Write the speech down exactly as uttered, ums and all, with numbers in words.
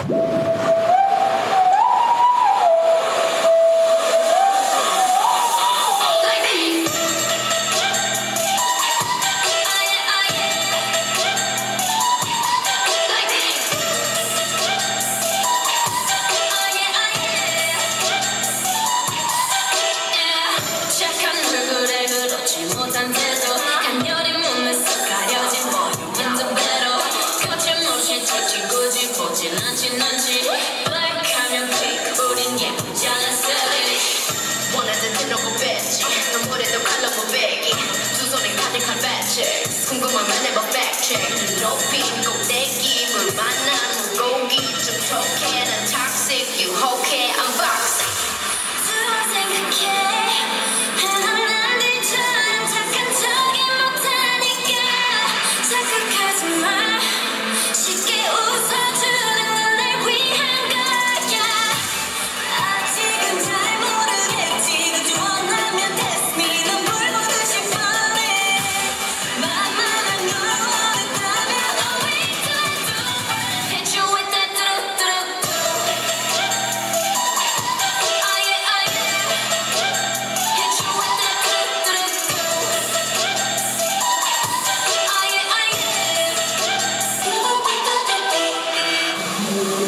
궁금하면 never fact check. 높이 꼭대기 물 만난 물고기 좀 톡해 난 toxic 유혹해 unboxing. 두번 생각해 난 남들처럼 착한 척이 못하니까 착각하지 마. 쉽게 웃어주는 건 날 위한 거야. 아직은 잘 모르겠지. 그저 원하면 test me. 넌 불보듯 싶어. Oh,